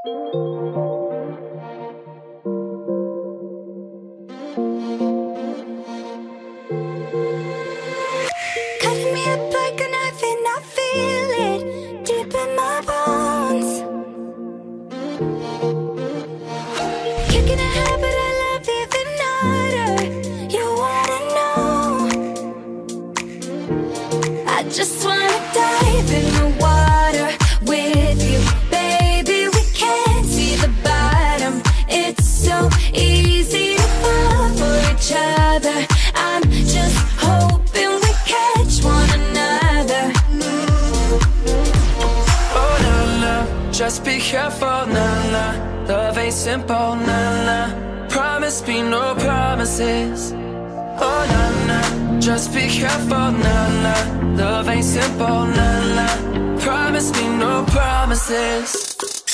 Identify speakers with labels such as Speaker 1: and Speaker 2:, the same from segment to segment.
Speaker 1: Cutting me up like a knife and I feel it deep in my bones. Kicking a habit I love even harder. You wanna know? I just wanna dive in the water with you, baby. We can't see the bottom. It's so easy to fall for each other. I'm just hoping we catch one another.
Speaker 2: Oh na na, just be careful, na na. Love ain't simple, na na. Promise me no promises. Oh na na, just be careful, na na. Love ain't simple, na na. Promise me no promises.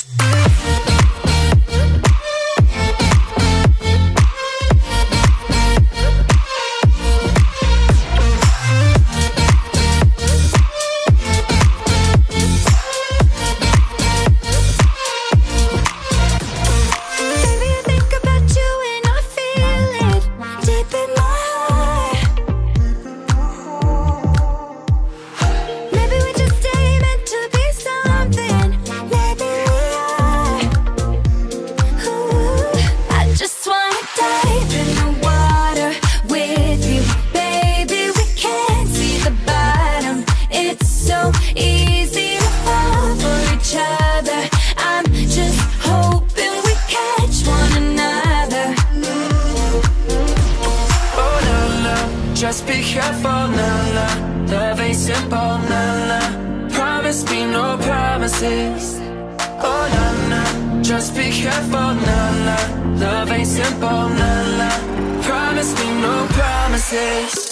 Speaker 2: Just be careful, na na. Love ain't simple, na na. Promise me no promises. Oh na na. Just be careful, na na. Love ain't simple, na na. Promise me no promises.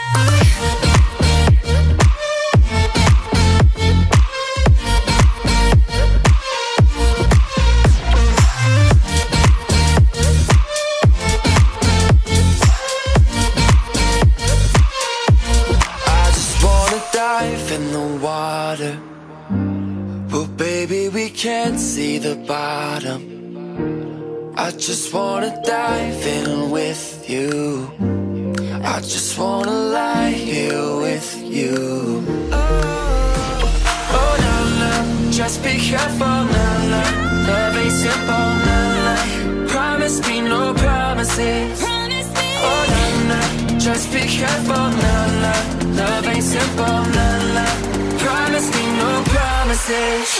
Speaker 2: In the water, but baby we can't see the bottom. I just wanna dive in with you. I just wanna lie here with you. Oh na na, just be careful, na na. Love ain't simple, na na. Promise me no promises. Oh na na, just be careful, na na. Love ain't simple, na na. Promise me no promises.